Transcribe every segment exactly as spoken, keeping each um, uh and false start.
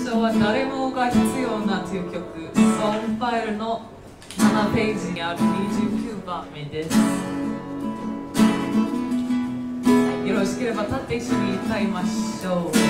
章は誰もが必要なという曲、ソングファイルのななページにあるにじゅうきゅうばんめです。よろしければ立って一緒に歌いましょう。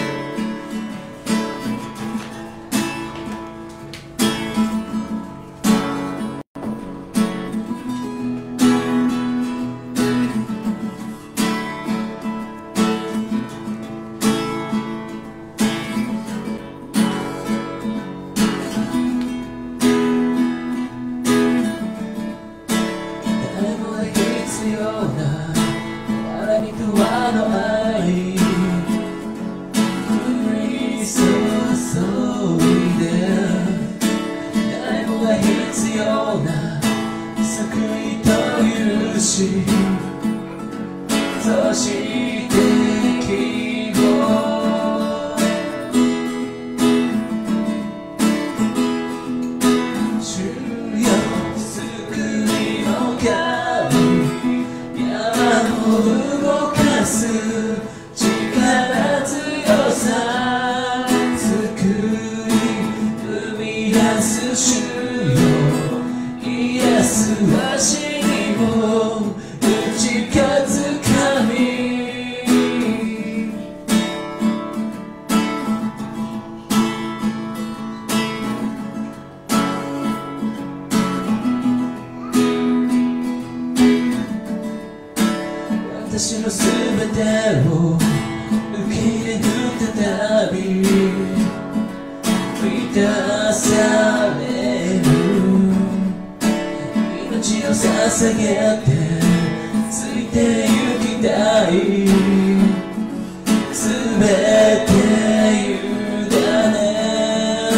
私のすべてを受け入れるたび満たされる命を捧げてついて行きたいすべて委ね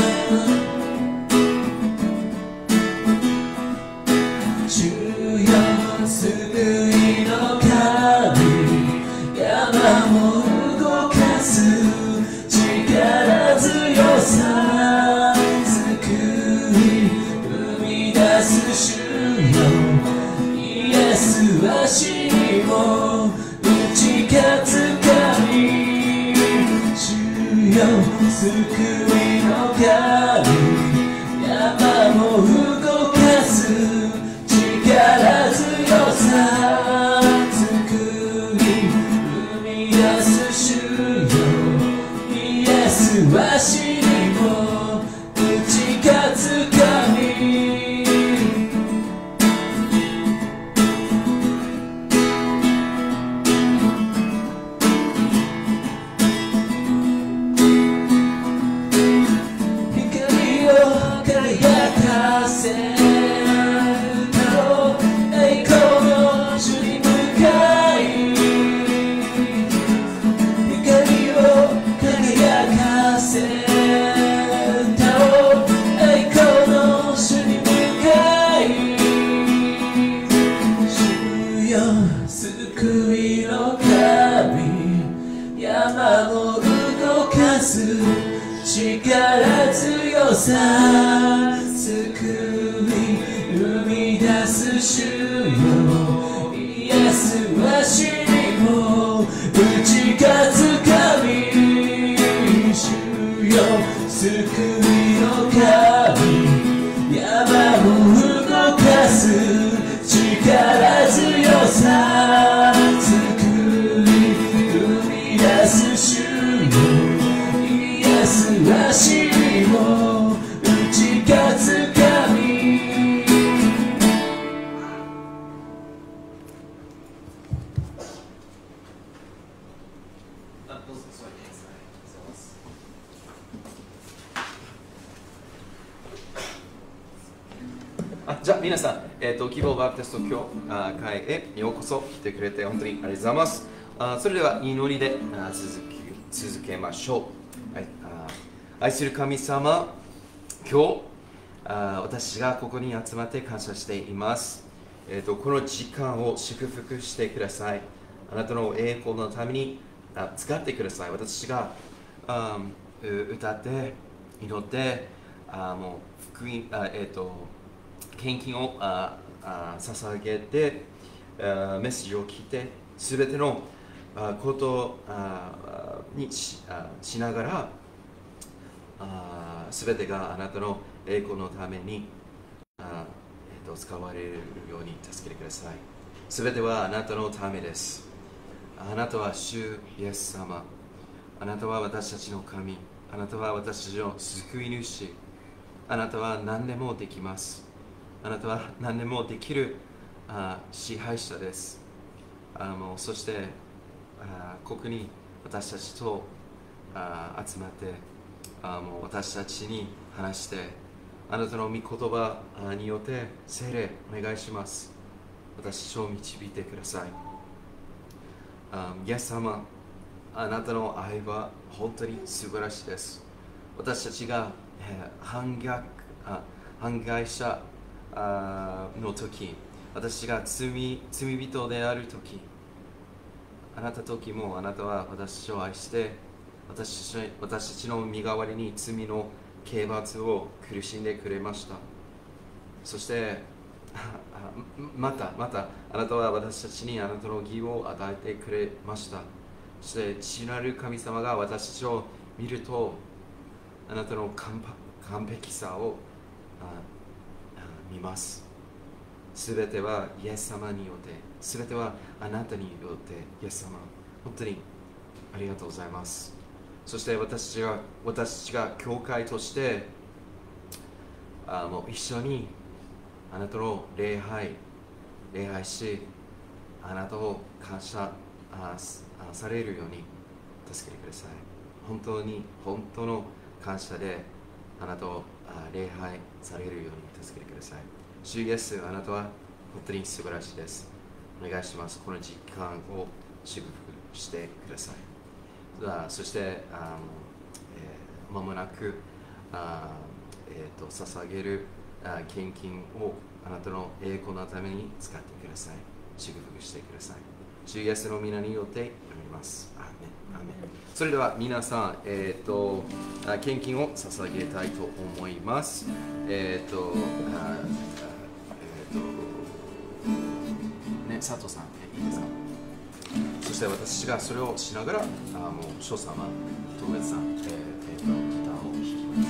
主よ救いの動かす力強さ救い生み出す主よイエスは死にも打ち勝つ神主よ救いの神山も動かす力強さわしにも打ち勝つ神光を輝かせ栄光の主に向かい光を輝かせ栄光の主に向かい主よ救いの神山を動かす力強さ救い生み出す主よイエスは死にも打ち勝つ神救いの神山を動かす力強さ救い生み出す主よイエスは死にも打ち勝つ神あじゃあ皆さん、えーと、希望バプテスト教会へようこそ来てくれて本当にありがとうございます。あそれでは祈りであ続き続けましょう。はい、あ愛する神様、今日あ私がここに集まって感謝しています。えーと、この時間を祝福してください。あなたの栄光のためにあ使ってください。私があ歌って祈ってあもう福音あ、えーと献金をああ捧げてあメッセージを聞いてすべてのあことあに し, あしながらあすべてがあなたの栄光のためにあ、えー、と使われるように助けてください。すべてはあなたのためです。あなたは主イエス様。あなたは私たちの神。あなたは私たちの救い主。あなたは何でもできます。あなたは何でもできるあ支配者です。あもうそしてあここに私たちとあ集まってあもう私たちに話して、あなたの御言葉によって聖霊お願いします。私たちを導いてください。あイエス様、あなたの愛は本当に素晴らしいです。私たちが、えー、反逆あ反害者あの時、私が罪罪人である時、あなた時もあなたは私たちを愛して私たち私たちの身代わりに罪の刑罰を苦しんでくれました。そしてまたまたあなたは私たちにあなたの義を与えてくれました。そして父なる神様が私たちを見ると、あなたの完完璧さを見ます。すべてはイエス様によって、すべてはあなたによってイエス様、本当にありがとうございます。そして私たちが私たちが教会としてあもう一緒にあなたの礼拝礼拝し、あなたを感謝あされるように助けてください。本当に本当の感謝であなたを礼拝されるように助けてください。主イエス、あなたは本当に素晴らしいです。お願いします。この時間を祝福してください。そしてあの、えー、間もなくあ、えー、と捧げるあ献金をあなたの栄光のために使ってください。祝福してください。主イエスの皆によって祈ります。アーメンアーメン。それでは皆さん、えー、と献金を捧げたいと思います。えっ、ー、と、あえっ、ー、と、ね、佐藤さん、いいですか。そして私がそれをしながら、あもう、翔様、友達さん、えー、えー、とギターを弾きます。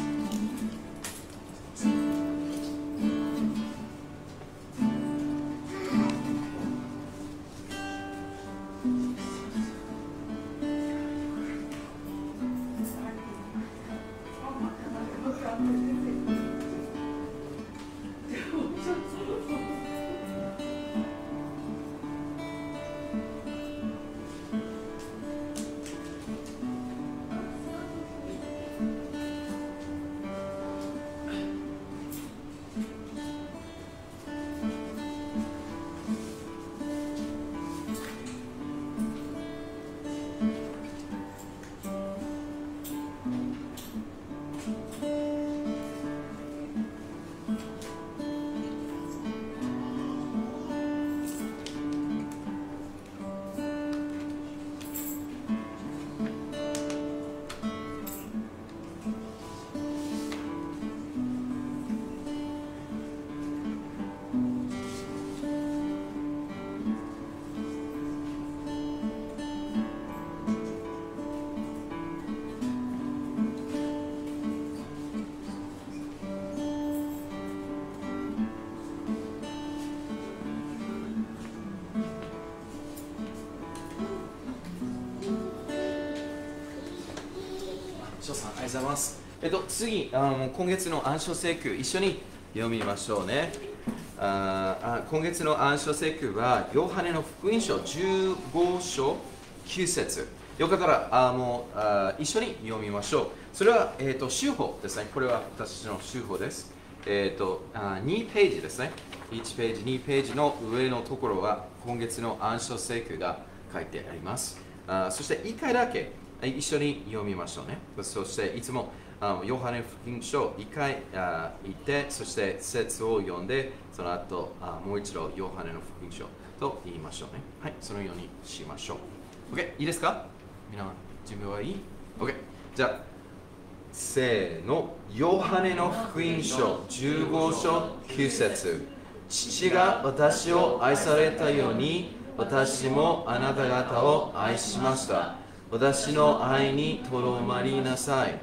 翔さん、ありがとうございます。えっと、次、あの今月の暗唱聖句、一緒に読みましょうね。ああ今月の暗唱聖句は、ヨハネの福音書じゅうご章きゅう節。よかったらあもうあ一緒に読みましょう。それは、えっと、手法ですね。これは私の手法です。えっと、あにページですね。いちページ、にページの上のところは、今月の暗唱聖句が書いてあります。あそして、いっかいだけ一緒に読みましょうね。そして、いつもあヨハネ福音書いっかいあ言って、そして説を読んで、その後あもう一度ヨハネの福音書と言いましょうね。はい、そのようにしましょう。OK、いいですか？みんな、準備はいい？ OK。じゃあ、せーの。ヨハネの福音書じゅうご章きゅう節。父が私を愛されたように、私もあなた方を愛しました。私の愛にとどまりなさい。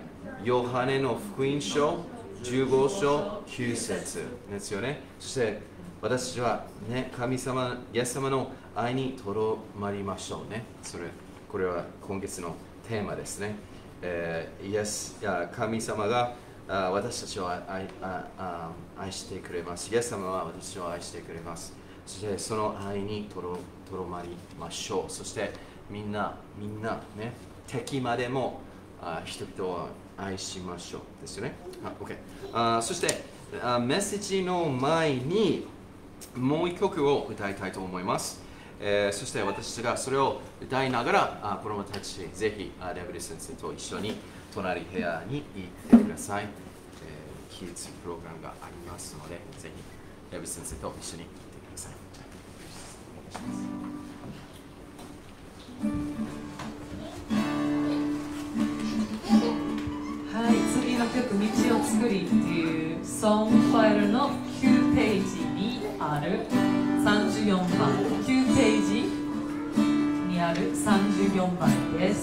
ヨハネの福音書じゅうご章きゅう節ですよね。そして私たちは、ね、神様、イエス様の愛にとどまりましょうね。それこれは今月のテーマですね。えー、イエスや神様があ私たちを愛ああ愛してくれます。イエス様は私を愛してくれます。そしてその愛にとどとどまりましょう。そしてみんな、みんな、ね、敵までもあ人々を愛しましょうですよね。あ、OK。あそしてあメッセージの前にもう一曲を歌いたいと思います。えー、そして私たちがそれを歌いながらあ子供たちぜひあレブリ先生と一緒に隣部屋に行ってください。えー、キッズプログラムがありますのでぜひレブリ先生と一緒に行ってください。 はい、次の曲「道を作り」っていうソングファイルのきゅうページにあるさんじゅうよんばん、きゅうページにあるさんじゅうよんばんです。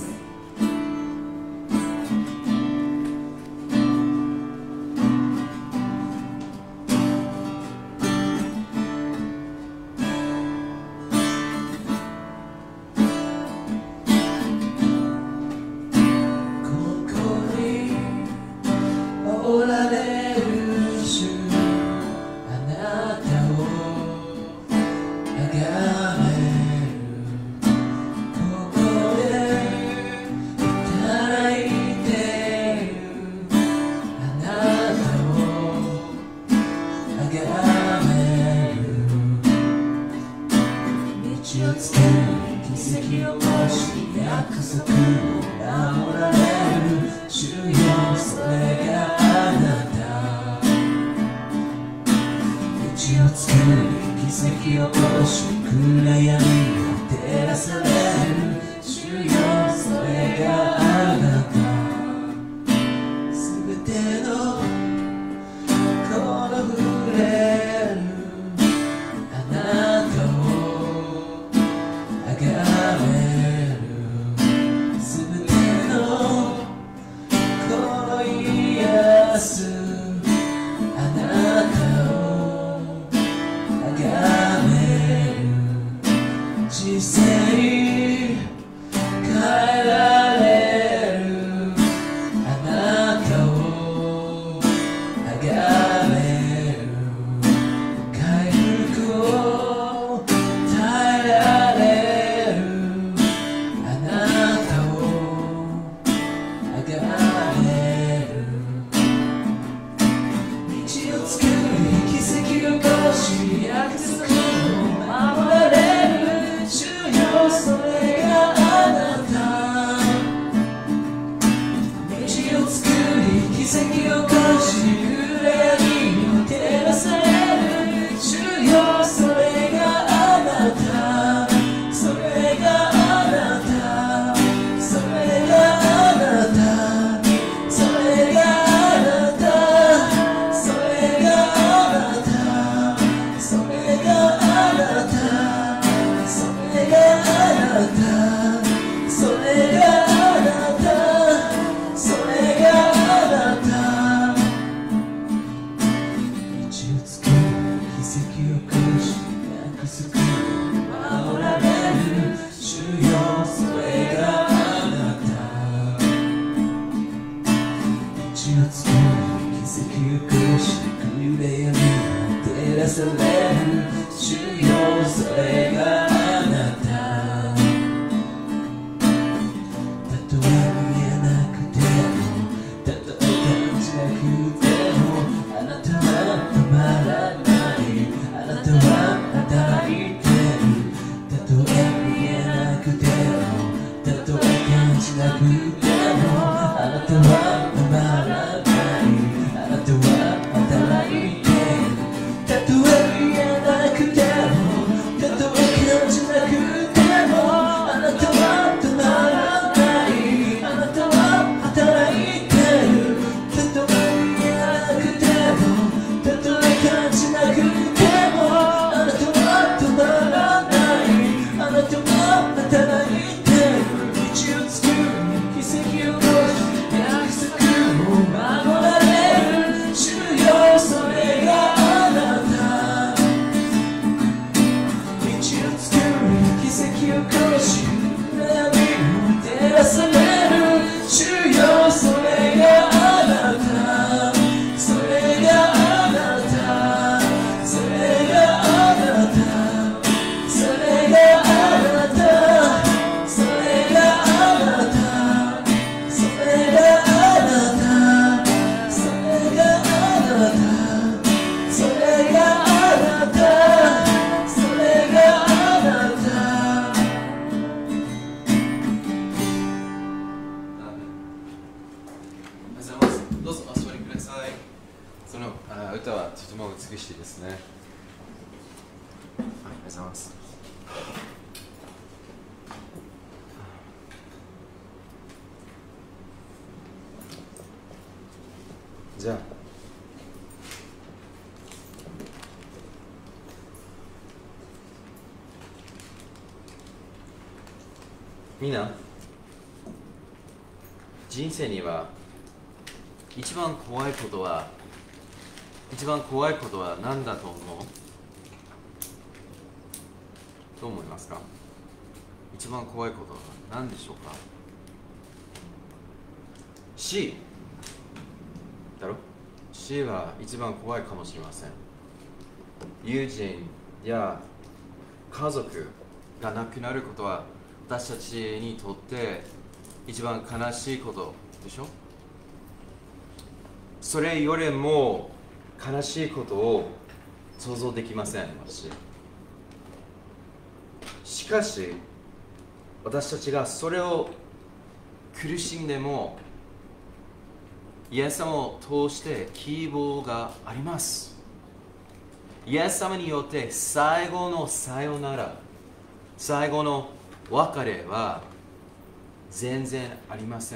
たとえ見えなくても、たとえ感じぞお座りください。そのあ歌はとても美しいですね。ありがとうございます。じゃあみんな人生には一番怖いことは一番怖いことは何だと思う？どう思いますか？一番怖いことは何でしょうか？死だろ？死は一番怖いかもしれません。友人や家族が亡くなることは私たちにとって一番悲しいことでしょ？それよりも悲しいことを想像できません、私。しかし、私たちがそれを苦しんでも、イエス様を通して希望があります。イエス様によって最後のさよなら、最後の別れは全然ありません。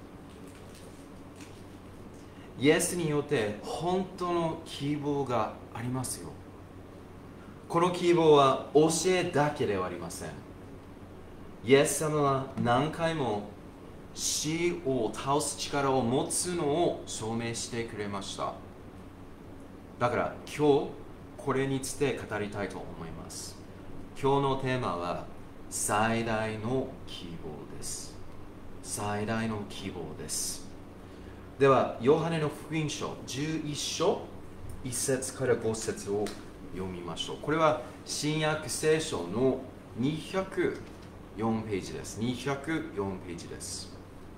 イエスによって本当の希望がありますよ。この希望は教えだけではありません。イエス様は何回も死を倒す力を持つのを証明してくれました。だから今日これについて語りたいと思います。今日のテーマは最大の希望です。最大の希望です。では、ヨハネの福音書じゅういっ章いっ節からご節を読みましょう。これは新約聖書のにひゃくよんページです。にひゃくよんページです。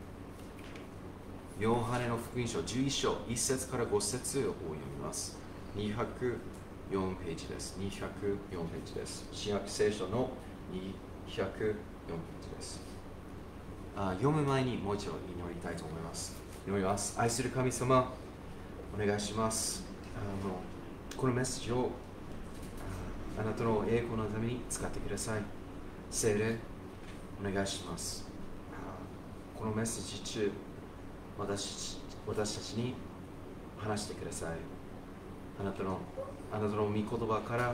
ヨハネの福音書じゅういっ章いっ節からご節を読みます。にひゃくよんページです。にひゃくよんページです。新約聖書のにひゃくよんページです。あ読む前にもう一度祈りたいと思います。祈ります。愛する神様、お願いします。あのこのメッセージを あ, あなたの栄光のために使ってください。聖霊、お願いします。あこのメッセージ中、私, 私たちに話してください。あなたのあなたの御言葉から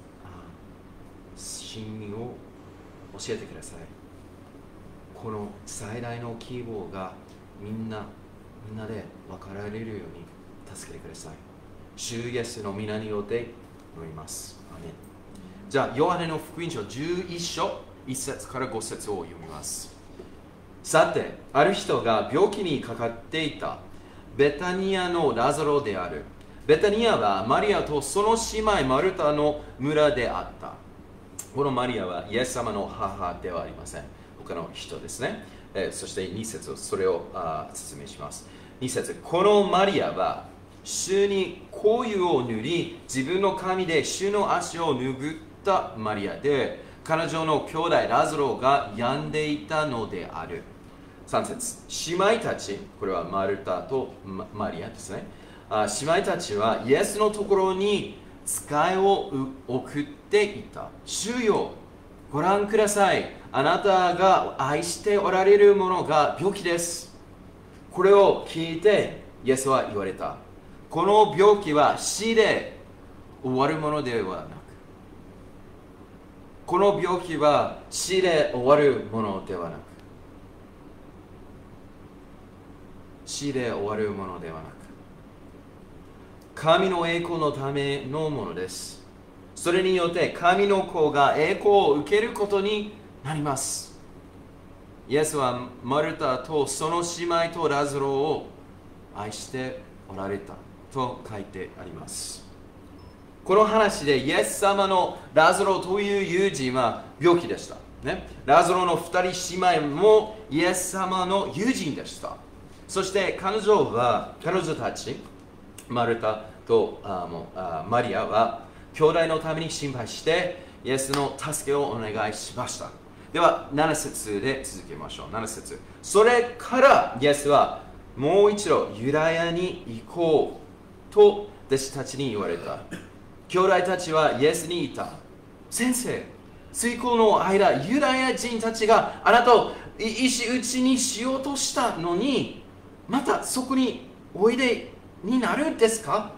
真理を教えてください。この最大の希望がみんなみんなで分かられるように助けてください。主イエスの皆によって祈ります。アメン。じゃあ、ヨハネの福音書じゅういっ章いっ節からご節を読みます。さて、ある人が病気にかかっていたベタニアのラザロである。ベタニアはマリアとその姉妹マルタの村であった。このマリアはイエス様の母ではありません。他の人ですね。えー、そしてに節、それをあ説明します。に節、このマリアは主に香油を塗り、自分の髪で主の足を拭ったマリアで、彼女の兄弟ラザロが病んでいたのである。さん節、姉妹たち、これはマルタと マ, マリアですね。あ姉妹たちはイエスのところに使いを送っていた。主よ、ご覧ください。あなたが愛しておられるものが病気です。これを聞いてイエスは言われた。この病気は死で終わるものではなく、この病気は死で終わるものではなく、死で終わるものではなく、神の栄光のためのものです。それによって神の子が栄光を受けることになります。イエスはマルタとその姉妹とラザロを愛しておられたと書いてあります。この話でイエス様のラザロという友人は病気でした、ね、ラザロの二人姉妹もイエス様の友人でした。そして彼女は彼女たちマルタとあもあマリアは兄弟のために心配してイエスの助けをお願いしました。ではなな節で続けましょう。なな節、それからイエスはもう一度ユダヤに行こうと弟子たちに言われた。兄弟たちはイエスに言った。先生、追考の間、ユダヤ人たちがあなたを石打ちにしようとしたのに、またそこにおいでになるんですか？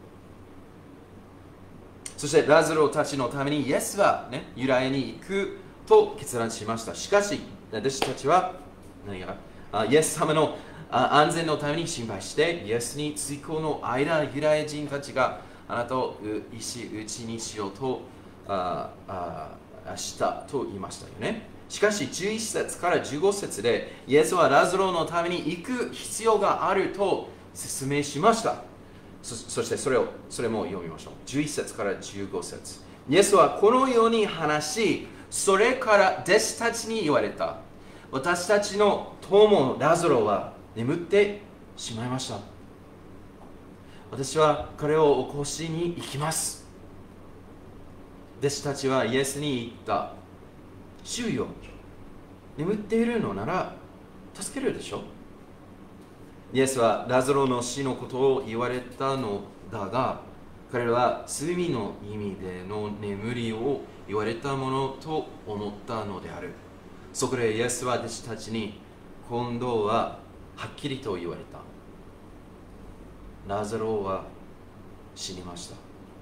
そしてラズロたちのためにイエスは、ね、ユダヤに行くと決断しました。しかし、弟子たちは何があイエス様のあ安全のために心配して、イエスに追考の間、ユダヤ人たちがあなたを石打ちにしようとああしたと言いましたよね。しかしじゅういっ節からじゅうご節でイエスはラズロのために行く必要があると説明しました。 そ, そしてそれをそれも読みましょう。じゅういっ節からじゅうご節。イエスはこのように話し、それから弟子たちに言われた。私たちの友ラズロは眠ってしまいました。私は彼を起こしに行きます。弟子たちはイエスに言った。主よ、眠っているのなら助けるでしょう。イエスはラズロの死のことを言われたのだが、彼らは罪の意味での眠りを言われたものと思ったのである。そこでイエスは弟子たちに今度ははっきりと言われた。ラズロは死にました。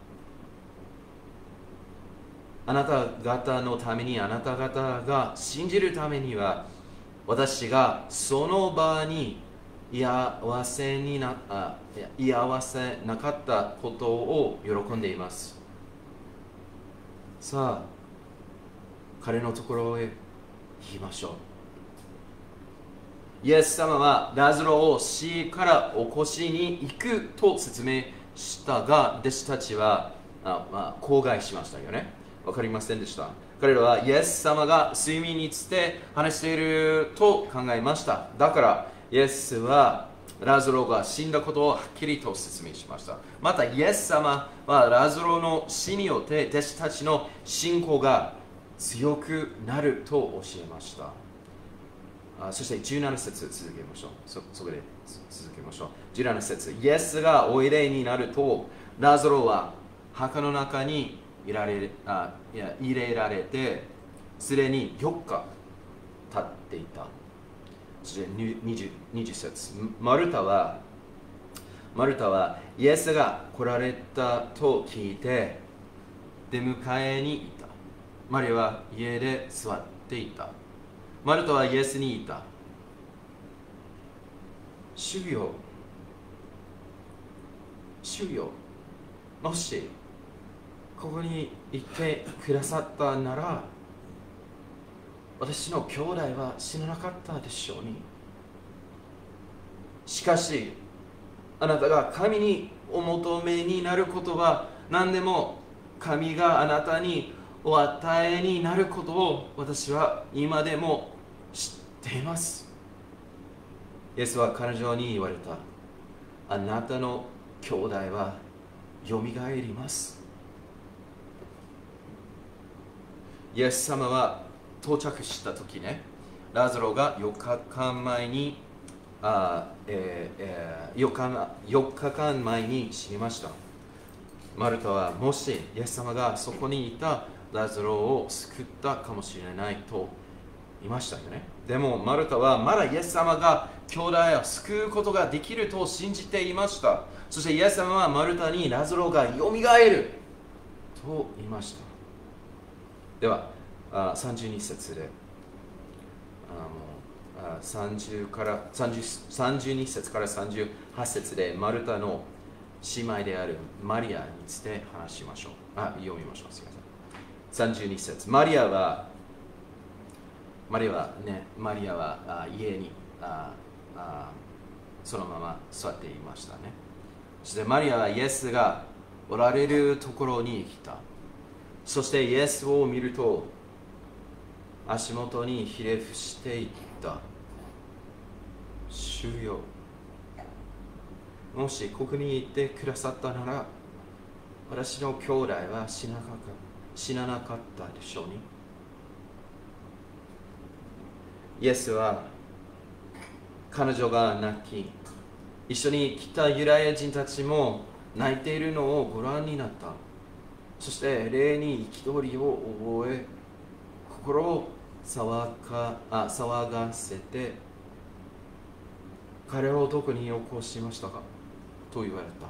あなた方のために、あなた方が信じるためには、私がその場に居合わせになあ居合わせなかったことを喜んでいます。さあ、彼のところへ行きましょう。イエス様はラズロを死から起こしに行くと説明したが、弟子たちはあ、まあ、口外しましたよね。わかりませんでした。彼らはイエス様が睡眠について話していると考えました。だからイエスはラズロが死んだことをはっきりと説明しました。またイエス様はラズロの死によって弟子たちの信仰が強くなると教えました。あそしてじゅうなな節続けましょう。そ, そこで続けましょう。じゅうなな節。イエスがおいでになると、ラズロは墓の中に入れられあいや入れられて、すでによっか経っていた。そしてにじゅう節。マルタは、マルタはイエスが来られたと聞いて出迎えに行った。マリアは家で座っていた。マルタはイエスに言った。主よ、主よ、もしここに行ってくださったなら、私の兄弟は死ななかったでしょうに。しかし、あなたが神にお求めになることは何でも神があなたにお与えになることを私は今でも知っています。イエスは彼女に言われた。あなたの兄弟はよみがえります。イエス様は到着したときね、ラズロがよっかかんまえにあ、えーえー、よっか、よっかかんまえに死にました。マルタはもしイエス様がそこにいたラズロを救ったかもしれないと言いましたよね。でもマルタはまだイエス様が兄弟を救うことができると信じていました。そしてイエス様はマルタにラズロがよみがえると言いました。ではあさんじゅうに節であのあ30から30 さんじゅうに節からさんじゅうはち節でマルタの姉妹であるマリアについて話しましょう。あ読みましょう。すみません。さんじゅうに節。マリアはマリアはねマリアはあ家にああそのまま座っていましたね。そしてマリアはイエスがおられるところに来た。そしてイエスを見ると足元にひれ伏していった。主よ、もしここにいてくださったなら、私の兄弟は死ななかった死ななかったでしょうに。イエスは彼女が泣き一緒に来たユダヤ人たちも泣いているのをご覧になった。そして霊に憤りを覚え、心を騒が、あ、騒がせて、彼らをどこに起こしましたかと言われた。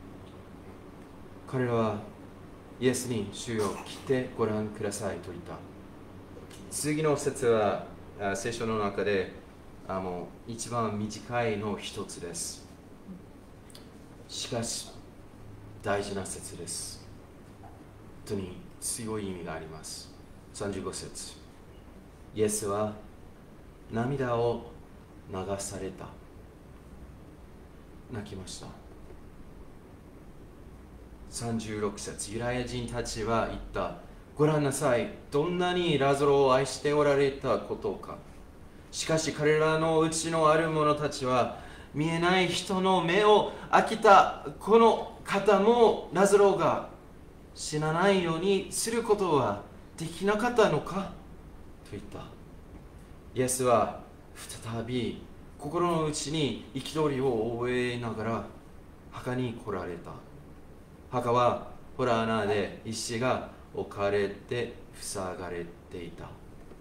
彼らはイエスに主よ来てご覧くださいと言った。次の説は聖書の中であの一番短いの一つです。しかし大事な説です。本当に強い意味があります。さんじゅうご節、イエスは涙を流された。泣きました。さんじゅうろく節、ユダヤ人たちは言った。ご覧なさい、どんなにラゾロを愛しておられたことか。しかし彼らのうちのある者たちは見えない人の目を開けたこの方もラゾロが死なないようにすることはできなかったのかと言った。イエスは再び心の内に憤りを覚えながら墓に来られた。墓は洞穴で石が置かれて塞がれていた。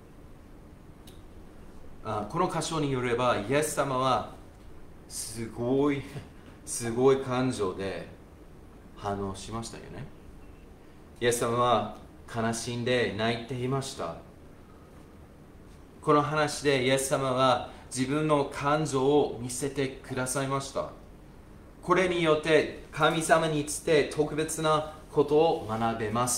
あこの箇所によれば、イエス様はすごいすごい感情で反応しましたよね。イエス様は悲しんで泣いていました。この話でイエス様は自分の感情を見せてくださいました。これによって神様について特別なことを学べます。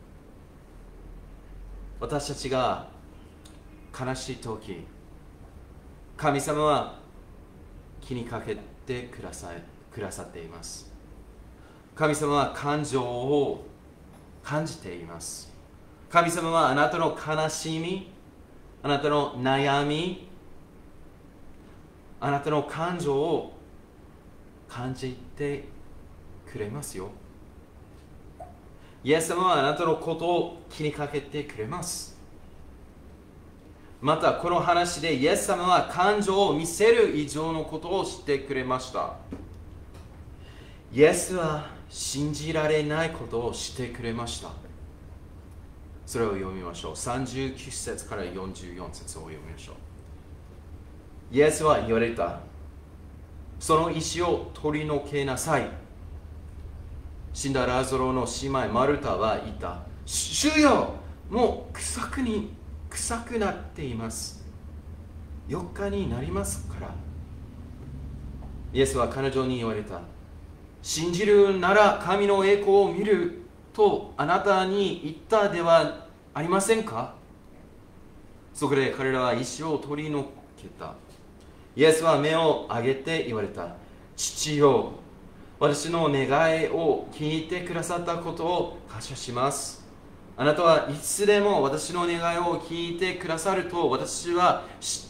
私たちが悲しいとき、神様は気にかけてください、くださっています。神様は感情を感じています。神様はあなたの悲しみ、あなたの悩み、あなたの感情を感じてくれますよ。イエス様はあなたのことを気にかけてくれます。またこの話でイエス様は感情を見せる以上のことをしてくれました。イエスは信じられないことをしてくれました。それを読みましょう。さんじゅうきゅう節からよんじゅうよん節を読みましょう。イエスは言われた。その石を取り除けなさい。死んだラゾロの姉妹マルタは言った。主よ、もう臭くに臭くなっています。よっかになりますから。イエスは彼女に言われた。信じるなら神の栄光を見るとあなたに言ったではありませんか。そこで彼らは石を取り除けた。イエスは目を上げて言われた。父よ、私の願いを聞いてくださったことを感謝します。あなたはいつでも私の願いを聞いてくださると私は知って、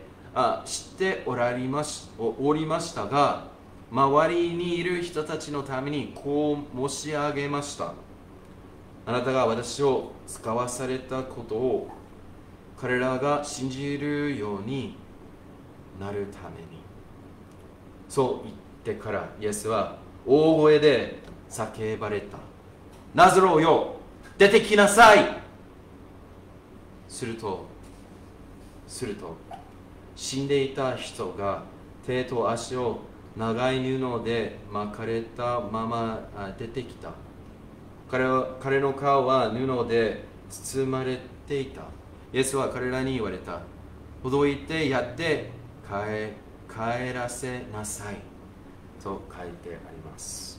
あ知っておられまし、おりましたが、周りにいる人たちのためにこう申し上げました。あなたが私を使わされたことを彼らが信じるようになるために。そう言ってからイエスは大声で叫ばれた。ラゾロよ、出てきなさい。するとすると死んでいた人が手と足を長い布で巻かれたまま出てきた。 彼, は彼の顔は布で包まれていた。イエスは彼らに言われた。ほどいてやって帰, 帰らせなさいと書いてあります。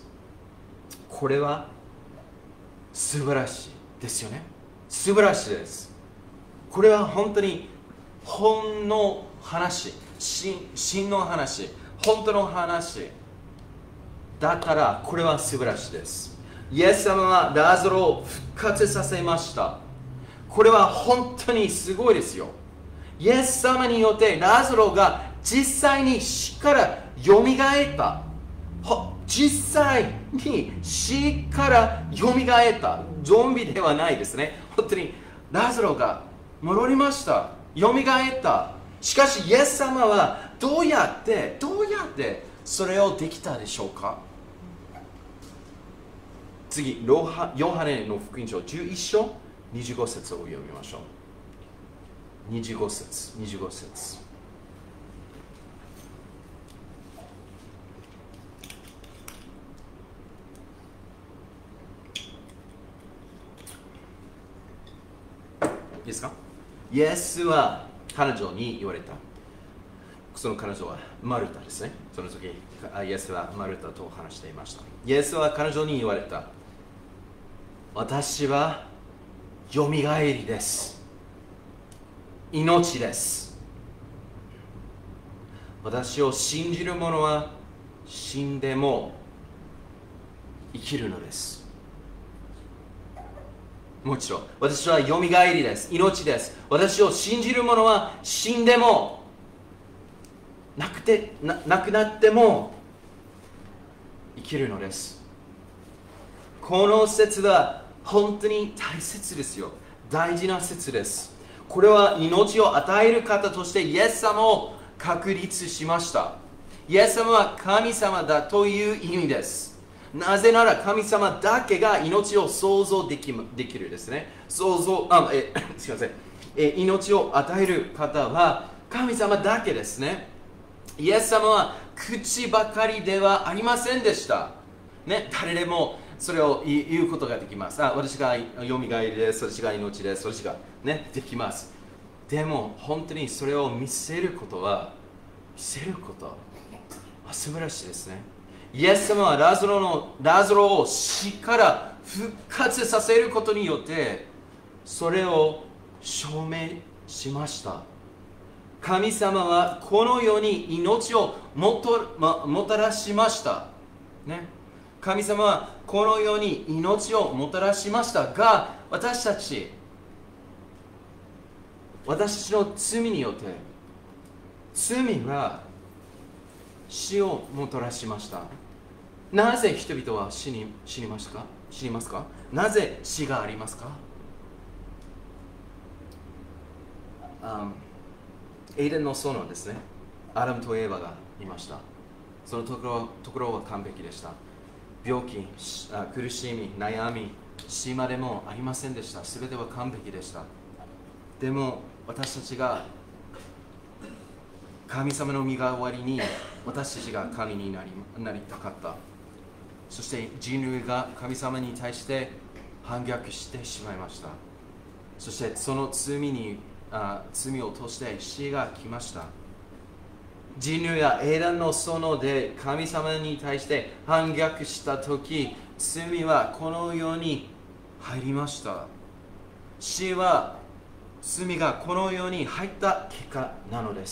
これは素晴らしいですよね。素晴らしいです。これは本当に本の話、真の話、本当の話だからこれは素晴らしいです。イエス様はラゾロを復活させました。これは本当にすごいですよ。イエス様によってラゾロが実際に死からよみがえった。実際に死からよみがえった。ゾンビではないですね。本当にラゾロが戻りました。よみがえった。しかしイエス様はどうやってどうやってそれをできたでしょうか。次、ヨハネの福音書じゅういっ章にじゅうご節を読みましょう。にじゅうご節、にじゅうご節。いいですか。イエスは彼女に言われた。その彼女はマルタですね。その時、イエスはマルタと話していました。イエスは彼女に言われた。私はよみがえりです。命です。私を信じる者は死んでも生きるのです。もちろん、私はよみがえりです。命です。私を信じる者は死んでもなくてな、なくなっても生きるのです。この説は本当に大切ですよ。大事な説です。これは命を与える方としてイエス様を確立しました。イエス様は神様だという意味です。なぜなら神様だけが命を創造でき、できるですね。創造、あ、え、すみません。え、命を与える方は神様だけですね。イエス様は口ばかりではありませんでした。ね、誰でもそれを言うことができます。あ、私がよみがえりです。私が命です。私が、ね、できます。でも本当にそれを見せることは、見せることは素晴らしいですね。イエス様はラズロのラズロを死から復活させることによってそれを証明しました。神様はこの世に命をもと、ま、もたらしました、ね、神様はこの世に命をもたらしましたが、私たち私たちの罪によって罪は死をもたらしました。なぜ人々は死に、死にますか死にますか。なぜ死がありますか。あエイデンの園ですね。アダムとエーバがいました。そのところ、ところは完璧でした。病気、苦しみ、悩み、死までもありませんでした。すべては完璧でした。でも私たちが神様の身代わりに私たちが神になり、なりたかった。そして人類が神様に対して反逆してしまいました。そしてその罪にあ罪を通して死が来ました。人類がエデンの園で神様に対して反逆したとき、罪はこの世に入りました。死は罪がこの世に入った結果なのです。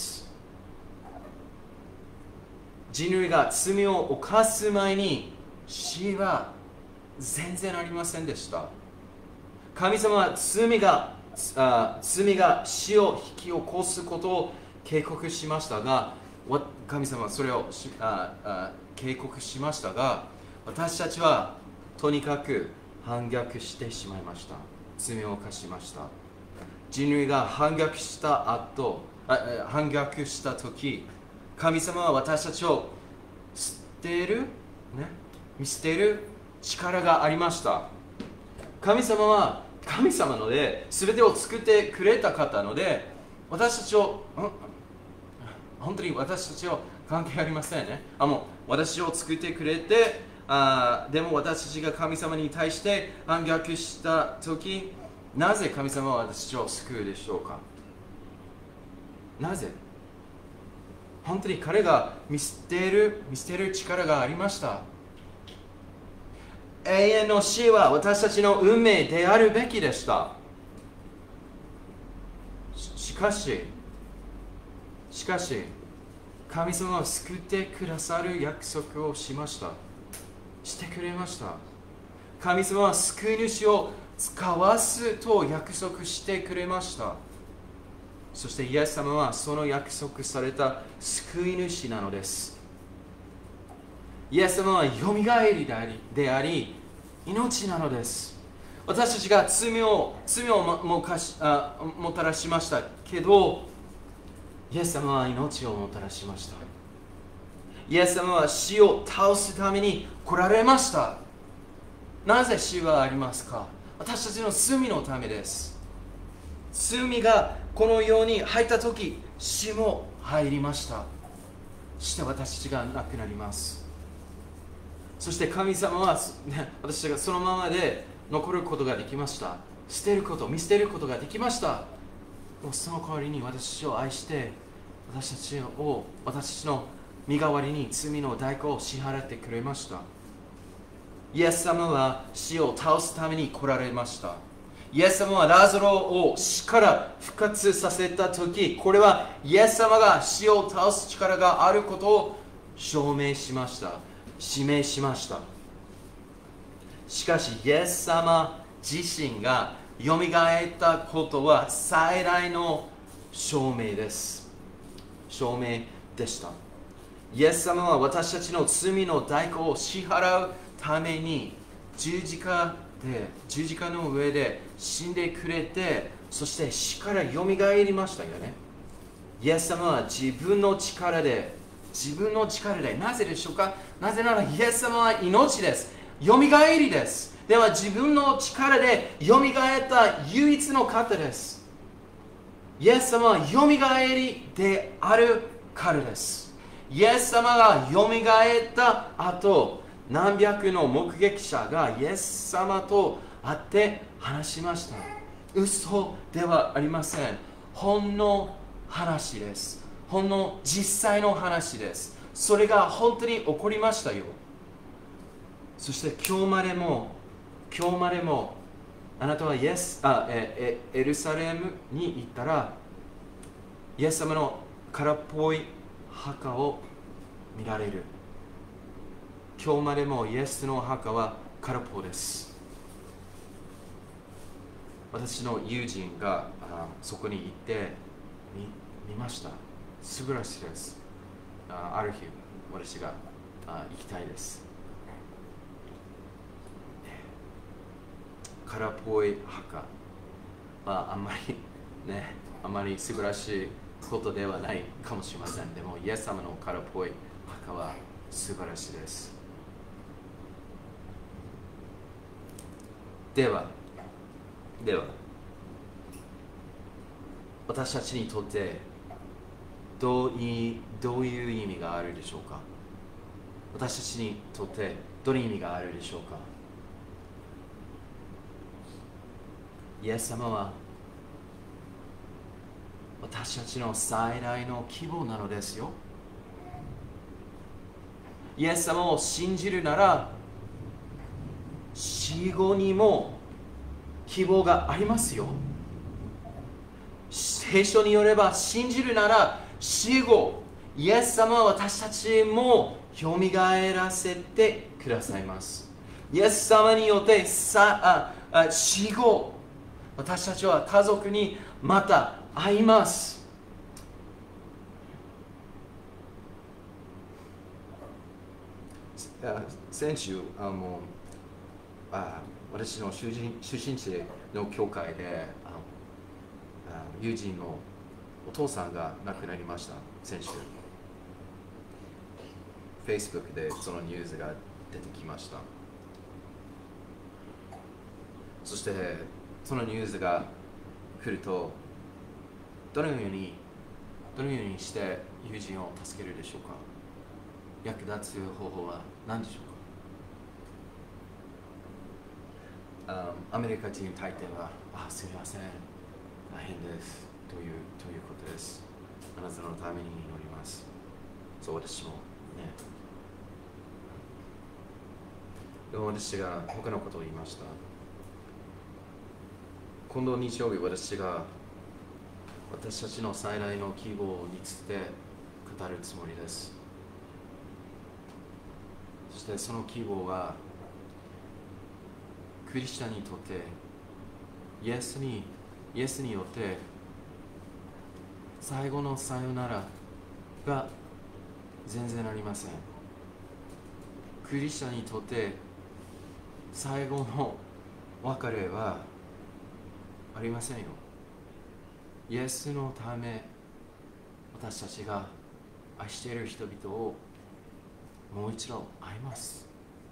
人類が罪を犯す前に死は全然ありませんでした。神様は罪があ罪が死を引き起こすことを警告しましたが、神様はそれをああ警告しましたが、私たちはとにかく反逆してしまいました。罪を犯しました。人類が反逆した後、あ反逆したとき、神様は私たちを捨てる、ね、見捨てる力がありました。神様は神様ので全てを作ってくれた方ので、私たちを本当に私たちを関係ありませんね。あもう私を作ってくれて、あでも私たちが神様に対して反逆したとき、なぜ神様は私たちを救うでしょうか。なぜ本当に彼が見捨てる、見捨てる力がありました。永遠の死は私たちの運命であるべきでした。し, しかし、しかし、神様は救ってくださる約束をしました。してくれました。神様は救い主を使わすと約束してくれました。そしてイエス様はその約束された救い主なのです。イエス様はよみがえりであり、であり命なのです。私たちが罪を、罪を も, も, かしあもたらしましたけど、イエス様は命をもたらしました。 イエス様は死を倒すために来られました。なぜ死はありますか？私たちの罪のためです。罪がこの世に入ったとき、死も入りました。そして私たちが亡くなります。そして神様は、ね、私たちがそのままで残ることができました。捨てること、見捨てることができました。その代わりに私たちを愛して、私たちを、私たちの身代わりに罪の代価を支払ってくれました。イエス様は死を倒すために来られました。イエス様はラザロを死から復活させたとき、これはイエス様が死を倒す力があることを証明しました。指名しました。しかし、イエス様自身がよみがえったことは最大の証明です。証明でした。イエス様は私たちの罪の代価を支払うために十字架で十字架の上で死んでくれて、そして死からよみがえりましたよね。イエス様は自分の力で自分の力でなぜでしょうか？なぜならイエス様は命です。よみがえりです。では自分の力でよみがえった唯一の方です。イエス様はよみがえりであるからです。イエス様がよみがえった後、何百の目撃者がイエス様と会って話しました。嘘ではありません。ほんの話です。ほんの実際の話です。それが本当に起こりましたよ。そして今日までも今日までもあなたはイエスあええエルサレムに行ったら、イエス様の空っぽい墓を見られる。今日までもイエスの墓は空っぽです。私の友人があそこに行って見、見ました。素晴らしいです。あ, ある日私があ行きたいです。空っぽい墓はあんまりね、あんまり素晴らしいことではないかもしれません。でもイエス様の空っぽい墓は素晴らしいです。ではでは私たちにとってどういどういう意味があるでしょうか？私たちにとってどういう意味があるでしょうか？イエス様は私たちの最大の希望なのですよ。イエス様を信じるなら死後にも希望がありますよ。聖書によれば信じるなら死後イエス様は私たちもよみがえらせてくださいます。イエス様によってさああ死後私たちは家族にまた会います。先週あのあ私の出身出身地の教会でああ友人のお父さんが亡くなりました。先週 Facebook でそのニュースが出てきました。そしてそのニュースが来るとどのようにどのようにして友人を助けるでしょうか？役立つ方法は何でしょうか？あアメリカ人大抵はあすみません大変ですというということです。あなたのために祈ります。そう私もね。でも私が他のことを言いました。今度日曜日私が私たちの最大の希望について語るつもりです。そしてその希望はクリスチャンにとってイエスにイエスによって最後のさよならが全然ありません。クリスチャンにとって最後の別れはありませんよ。イエスのため私たちが愛している人々をもう一度会います。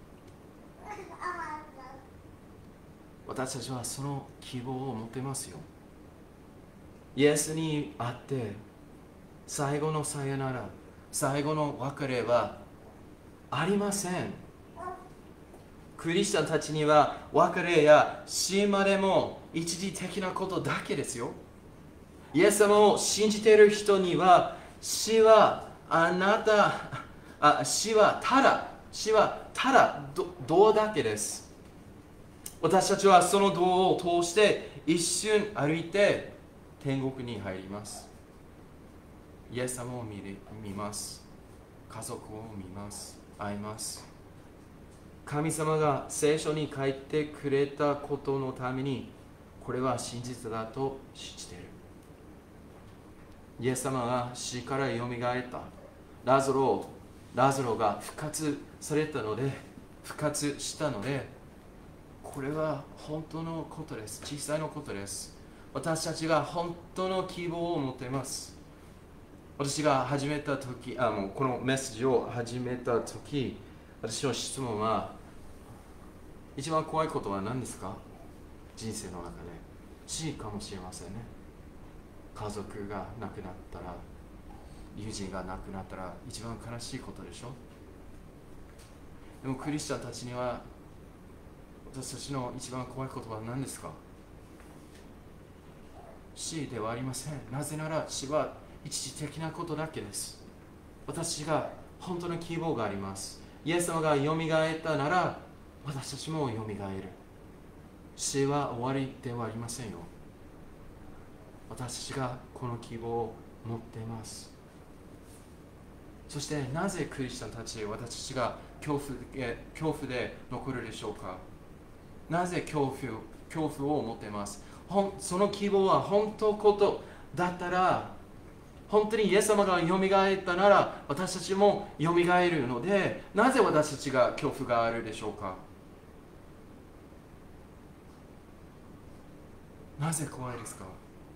私たちはその希望を持っていますよ。イエスに会って最後のさよなら、最後の別れはありません。クリスチャンたちには別れや死までも一時的なことだけですよ。イエス様を信じている人には死はあなたあ死はただ死はただ道だけです。私たちはその道を通して一瞬歩いて天国に入ります。イエス様を 見, 見ます。家族を見ます。会います。神様が聖書に書いてくれたことのためにこれは真実だと信じている。イエス様が死からよみがえった。ラザロラザロが復活されたので復活したので、これは本当のことです。小さいのことです。私たちが本当の希望を持っています。私が始めたとき、あ、もうこのメッセージを始めたとき、私の質問は、一番怖いことは何ですか？人生の中で。死かもしれませんね。家族が亡くなったら、友人が亡くなったら一番悲しいことでしょ。でもクリスチャンたちには、私たちの一番怖いことは何ですか？死ではありません。なぜなら死は一時的なことだけです。私が本当の希望があります。イエス様がよみがえったなら私たちもよみがえる。死は終わりではありませんよ。私たちがこの希望を持っています。そしてなぜクリスチャンたち、私たちが恐怖、恐怖で残るでしょうか？なぜ恐怖、恐怖を持っています？その希望は本当のことだったら、本当にイエス様がよみがえったなら私たちもよみがえるので、なぜ私たちが恐怖があるでしょうか？なぜ怖いですか？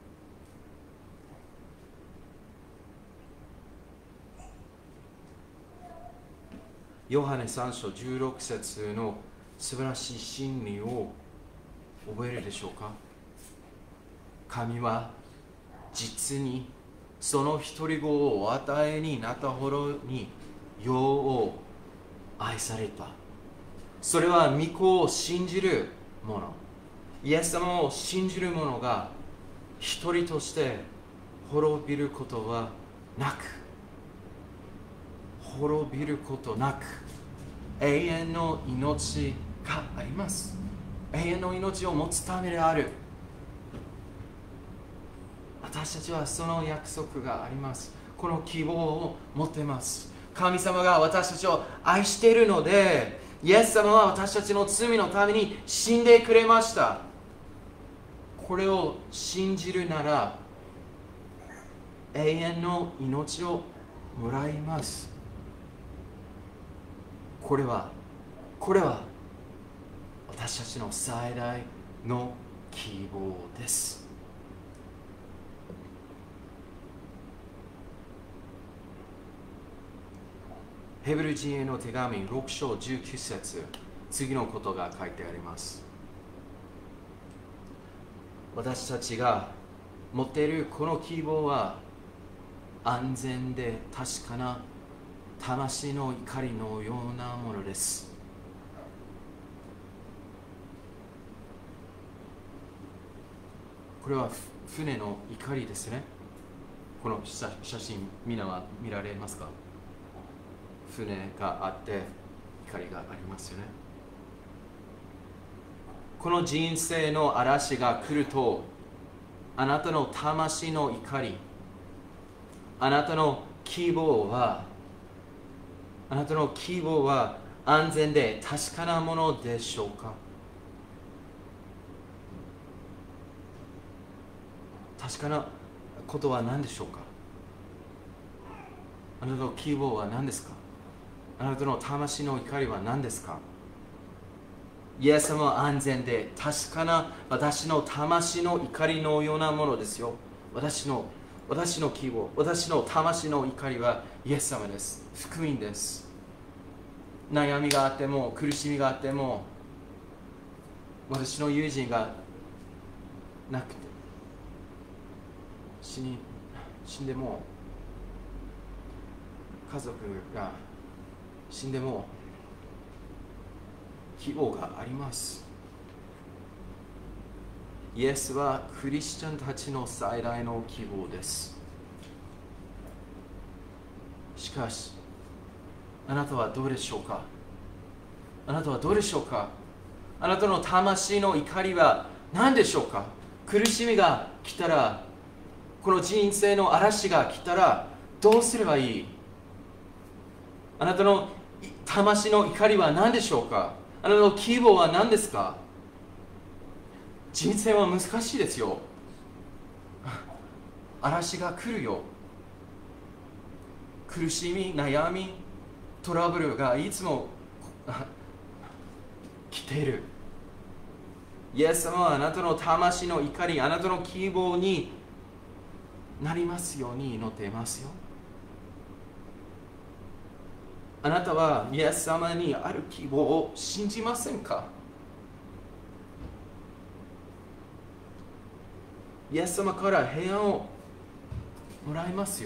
ヨハネさん章じゅうろく節の素晴らしい真理を覚えるでしょうか？神は実にその一人子をお与えになったほどに世を愛された。それは御子を信じる者、イエス様を信じる者が一人として滅びることはなく、滅びることなく永遠の命があります。永遠の命を持つためである。私たちはその約束があります。この希望を持っています。神様が私たちを愛しているので、イエス様は私たちの罪のために死んでくれました。これを信じるなら永遠の命をもらいます。これはこれは私たちの最大の希望です。ヘブル人への手紙ろく章じゅうきゅう節、次のことが書いてあります。私たちが持っているこの希望は安全で確かな魂の怒りのようなものです。これは船の怒りですね。この写真みんなは見られますか？船があって怒りがありますよね。この人生の嵐が来ると、あなたの魂の怒り、あなたの希望はあなたの希望は安全で確かなものでしょうか？確かなことは何でしょうか？あなたの希望は何ですか？あなたの魂の怒りは何ですか？イエス様は安全で確かな私の魂の怒りのようなものですよ。私の私の希望、私の魂の怒りはイエス様です。福音です。 悩みがあっても苦しみがあっても、私の友人がなくて死に死んでも、家族が死んでも希望があります。イエスはクリスチャンたちの最大の希望です。しかし、あなたはどうでしょうか？あなたはどうでしょうか？あなたの魂の怒りは何でしょうか？苦しみが来たら、この人生の嵐が来たらどうすればいい？あなたの魂の怒りは何でしょうか？あなたの希望は何ですか？人生は難しいですよ。嵐が来るよ。苦しみ、悩み、トラブルがいつも来ている。イエス様はあなたの魂の怒り、あなたの希望になりますように祈っていますよ。あなたはイエス様にある希望を信じませんか？イエス様から平安をもらいますよ。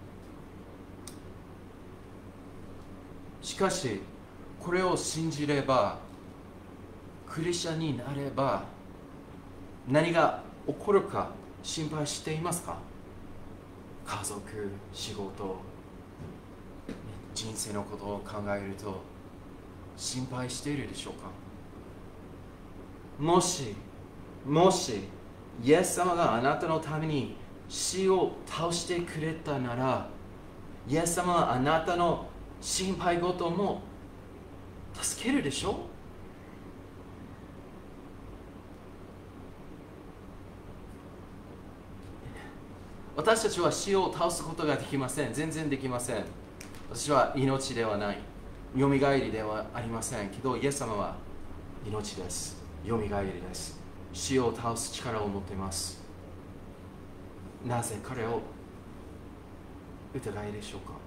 しかし、これを信じれば、クリスチャンになれば、何が起こるか心配していますか？家族、仕事、人生のことを考えると心配しているでしょうか？もし、もし、イエス様があなたのために死を倒してくれたなら、イエス様はあなたの心配事も助けるでしょう？私たちは死を倒すことができません。全然できません。私は命ではない。よみがえりではありませんけど、イエス様は命です。よみがえりです。死を倒す力を持っています。なぜ彼を疑いでしょうか？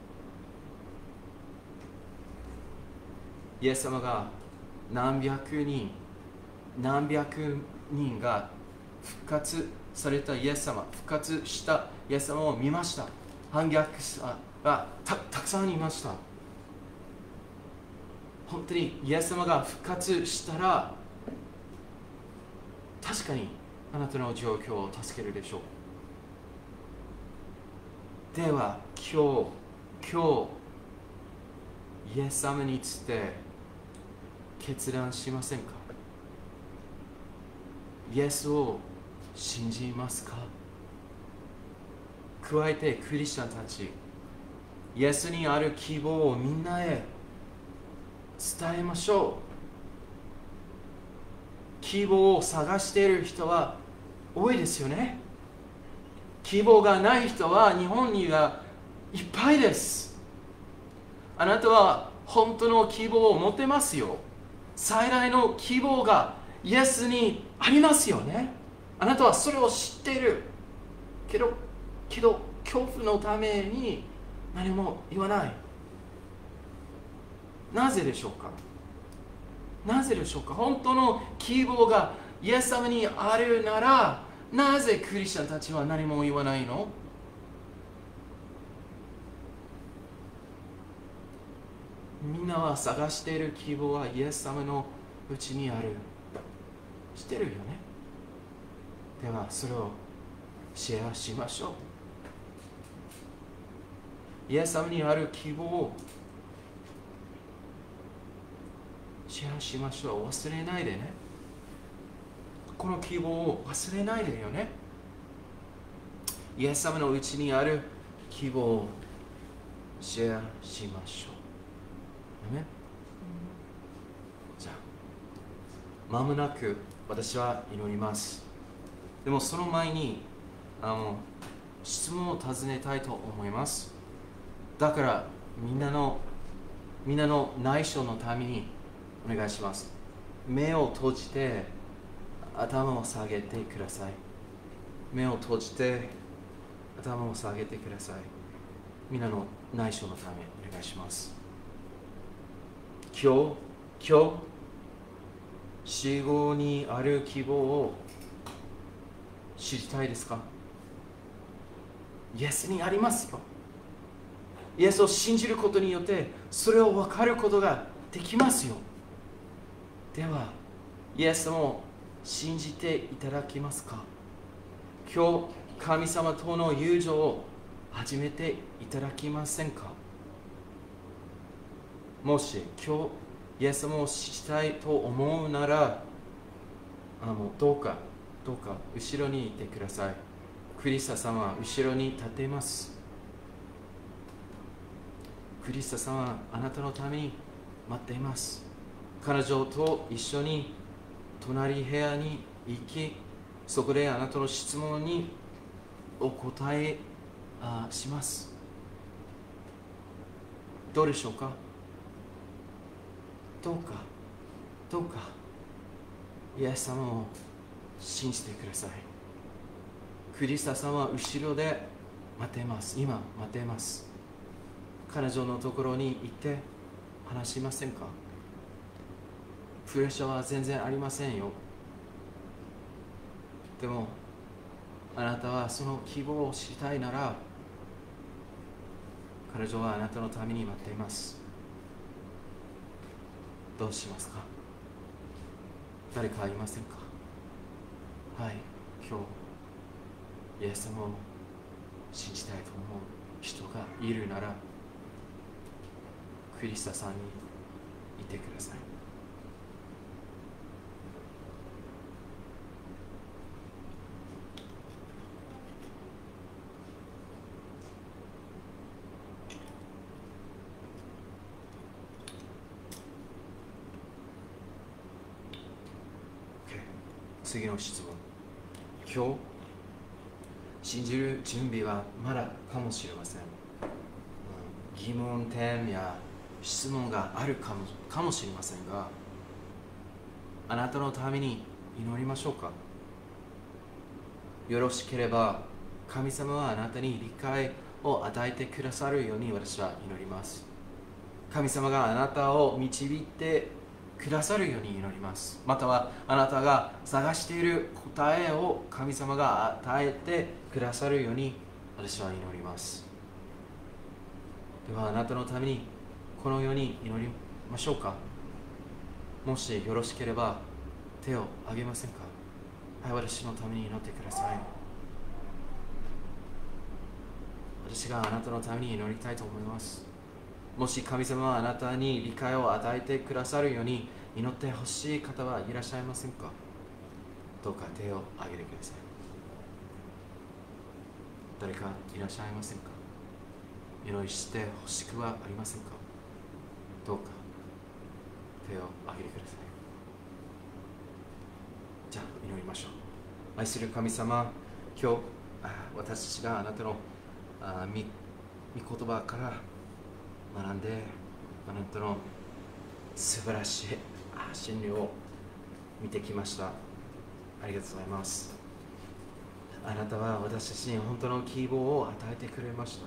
イエス様が何百人、何百人が復活されたイエス様、復活したイエス様を見ました。反逆者が た, たくさんいました。本当にイエス様が復活したら、確かにあなたの状況を助けるでしょう。では今日、今日、イエス様について決断しませんか？イエスを信じますか？加えてクリスチャンたち、イエスにある希望をみんなへ伝えましょう。希望を探している人は多いですよね。希望がない人は日本にはいっぱいです。あなたは本当の希望を持ってますよ。最大の希望がイエスにありますよね。あなたはそれを知っているけど、けど恐怖のために何も言わない。なぜでしょうか？なぜでしょうか？本当の希望がイエス様にあるなら、なぜクリスチャンたちは何も言わないの？みんなは探している希望はイエス様のうちにある。知ってるよね。ではそれをシェアしましょう。イエス様にある希望をシェアしましょう。忘れないでね。この希望を忘れないでよね。イエス様のうちにある希望をシェアしましょう。ね、じゃあ間もなく私は祈ります。でもその前にあの質問を尋ねたいと思います。だからみんなのみんなの内緒のためにお願いします。目を閉じて頭を下げてください。目を閉じて頭を下げてください。みんなの内緒のためお願いします。 今日、今日、死後にある希望を知りたいですか？イエスにありますよ。イエスを信じることによってそれを分かることができますよ。では、イエスも信じていただけますか？今日、神様との友情を始めていただけませんか？もし今日、イエスもしたいと思うなら、あもうどうか、どうか後ろにいてください。クリスタ様は後ろに立っています。クリスタ様はあなたのために待っています。彼女と一緒に隣部屋に行き、そこであなたの質問にお答えあします。どうでしょうか？どうか、どうか、イエス様を信じてください。クリスタ様は後ろで待っています。今待っています。彼女のところに行って話しませんか？プレッシャーは全然ありませんよ。でもあなたはその希望を知りたいなら、彼女はあなたのために待っています。どうしますか？誰かいませんか？はい、今日イエス様を信じたいと思う人がいるなら、クリスタさんにいてください。次の質問。今日信じる準備はまだかもしれません。疑問点や質問があるかも、かもしれませんが、あなたのために祈りましょうか。よろしければ神様はあなたに理解を与えてくださるように私は祈ります。神様があなたを導いてくださるように祈ります。またはあなたが探している答えを神様が与えてくださるように私は祈ります。ではあなたのためにこのように祈りましょうか。もしよろしければ手を挙げませんか？はい、私のために祈ってください。私があなたのために祈りたいと思います。もし神様はあなたに理解を与えてくださるように祈ってほしい方はいらっしゃいませんか？どうか手を挙げてください。誰かいらっしゃいませんか？祈りしてほしくはありませんか？どうか手を挙げてください。じゃあ祈りましょう。愛する神様、今日私たちがあなたのあ御言葉から学んで、あなたの素晴らしい真理を見てきました。ありがとうございます。あなたは私たちに本当の希望を与えてくれました。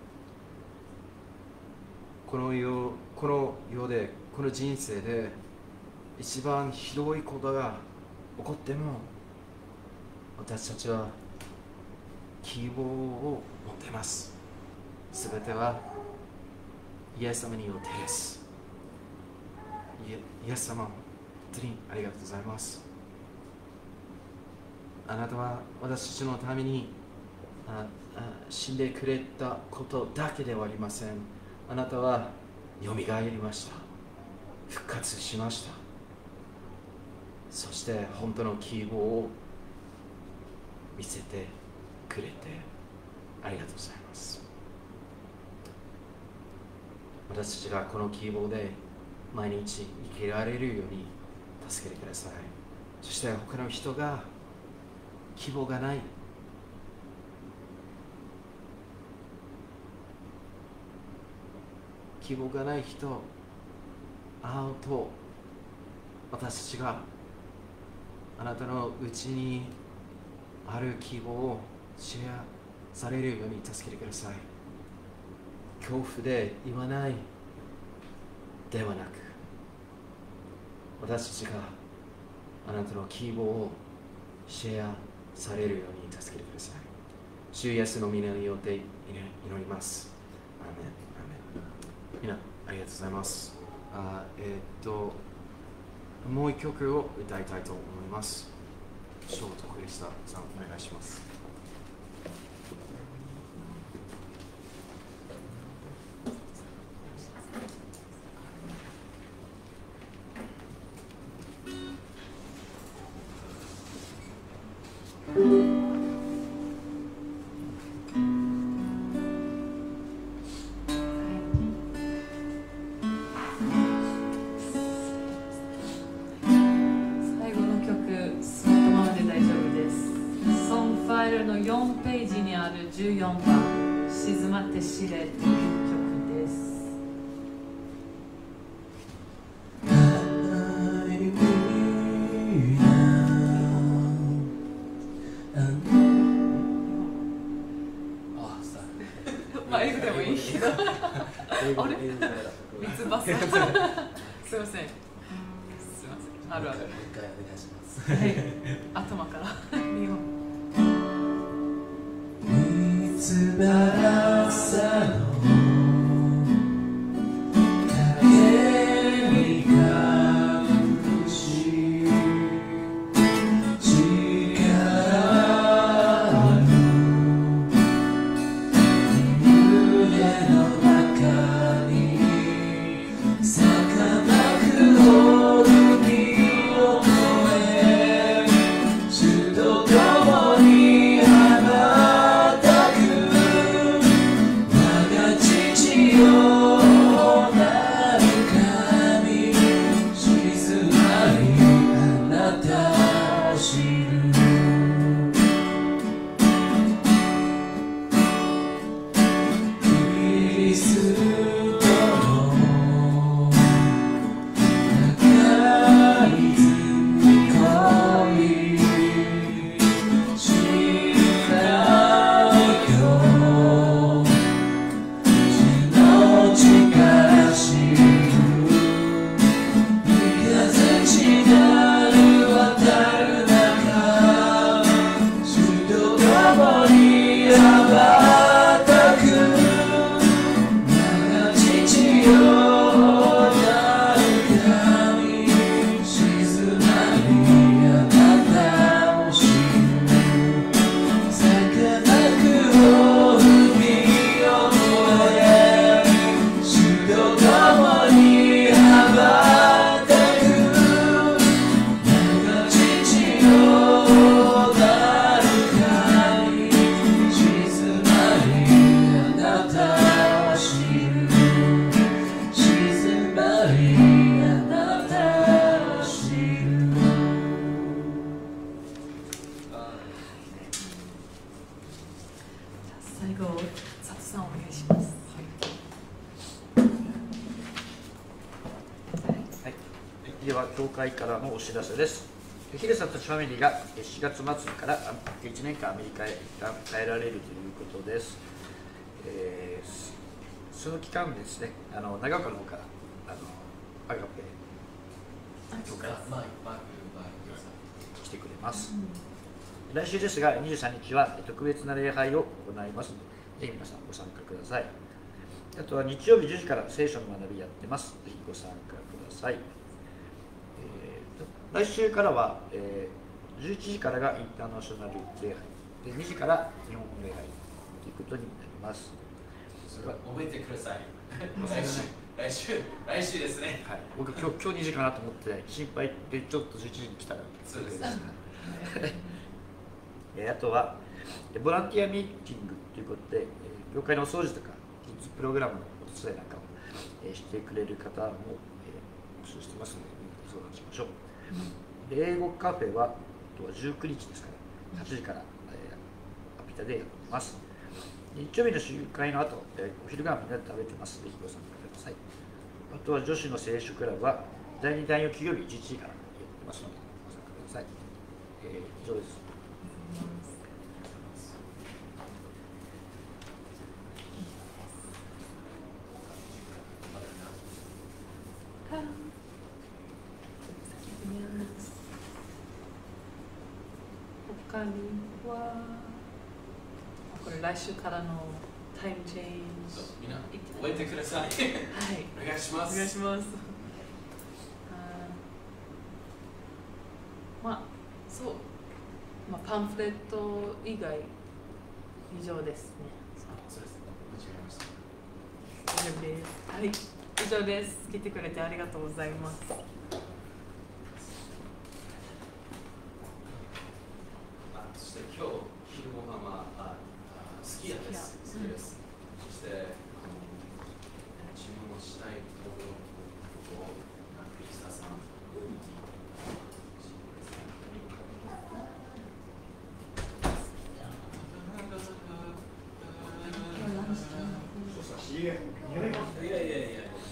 この世、この世で、この人生で一番ひどいことが起こっても、私たちは希望を持っています。すべてはイエス様によってです。イエス様、本当にありがとうございます。あなたは私たちのためにああ死んでくれたことだけではありません。あなたはよみがえりました。復活しました。そして本当の希望を見せてくれてありがとうございます。私たちがこの希望で毎日生きられるように助けてください。そして他の人が希望がない、希望がない人、会うと私たちがあなたのうちにある希望をシェアされるように助けてください。恐怖で言わないではなく、 私たちがあなたの希望をシェアされるように助けてください。主イエスの皆によって祈ります。アーメン。アーメン。みんなありがとうございます。あえー、っともう一曲を歌いたいと思います。ショートクリスタさんお願いします。 よんページにあるじゅうよんばん静まって知れという曲です。まあ英語でもいいけどあれ三つ葉さんすいませんすいませんあるあるもう一回お願いします。はい頭から見よう。 素晴らしさの影に隠し力ある胸の中に儚くほど身を越え主と共に教会からのお知らせです。ヒデさんたちファミリーがしがつまつからいちねんかんアメリカへ一旦帰られるということです。えー、その期間ですね、あの長岡の方からあのアガペ教会来てくれます。来週ですがにじゅうさんにちは特別な礼拝を行いますので、ぜひ皆さんご参加ください。あとは日曜日じゅうじから聖書の学びやってます。ぜひご参加ください。来週からは、えー、じゅういちじからがインターナショナル礼拝でにじから日本語礼拝ということになります。 それは覚えてください。来週、来週、来週ですね。 はい、僕今日今日にじかなと思って心配でちょっとじゅういちじに来たらそうです。 えー、あとはボランティアミーティングということで、えー、教会のお掃除とかキッズプログラムのお手伝いなんかを、えー、してくれる方も、えー、募集してますので相談しましょう。英語カフェはじゅうくにちですからはちじから、えー、アピタでやってます。日曜日の集会の後、えー、お昼ご飯みんなで食べてます。ぜひご参加ください。あとは女子の聖書クラブはだいにだいよ金曜日じゅういちじからやってますのでご参加ください。えー、以上です。 他にはこれ来週からのタイムチェンジ。 みんな覚えてください。 はい。 お願いします。 お願いします。まあそう、まあ、パンフレット以外以上ですね。 そうです。間違えました。 以上です。はい、以上です。来てくれてありがとうございます。 あ、そして今日昼ご飯はああすき家です。好きです。そしてあの注文したいところをクリスタさん。いやいやいや。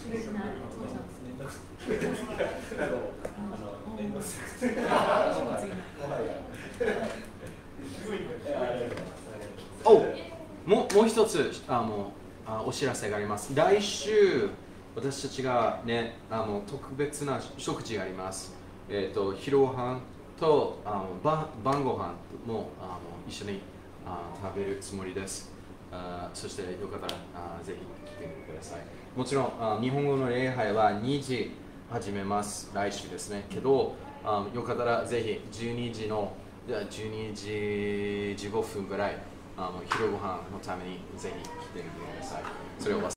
お、もうもう一つあのあお知らせがあります。来週私たちがねあの特別な食事があります。えっ、ー、と昼ご飯とあの晩晩ご飯もあの一緒にあ食べるつもりです。あそしてよかったらあぜひ来てみてください。もちろんあ日本語の礼拝はにじ始めます。来週ですね。けどあよかったらぜひじゅうにじのじゅうにじじゅうごふんぐらいあの昼ご飯のためにぜひ来てみてください。それを